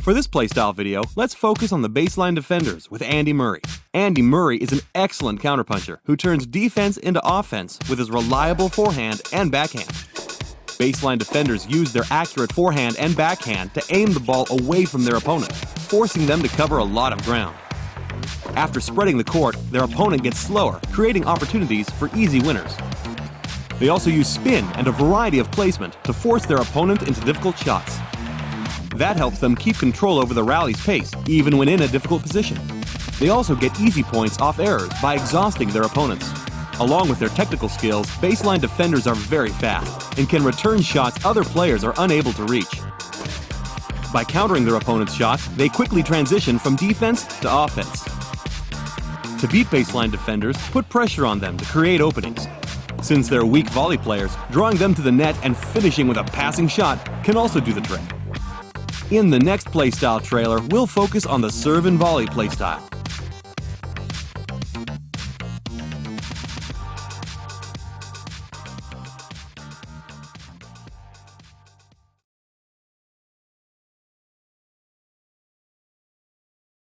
For this playstyle video, let's focus on the baseline defenders with Andy Murray. Andy Murray is an excellent counterpuncher who turns defense into offense with his reliable forehand and backhand. Baseline defenders use their accurate forehand and backhand to aim the ball away from their opponent, forcing them to cover a lot of ground. After spreading the court, their opponent gets slower, creating opportunities for easy winners. They also use spin and a variety of placement to force their opponent into difficult shots. That helps them keep control over the rally's pace, even when in a difficult position. They also get easy points off errors by exhausting their opponents. Along with their technical skills, baseline defenders are very fast and can return shots other players are unable to reach. By countering their opponent's shots, they quickly transition from defense to offense. To beat baseline defenders, put pressure on them to create openings. Since they're weak volley players, drawing them to the net and finishing with a passing shot can also do the trick. In the next playstyle trailer, we'll focus on the serve and volley playstyle.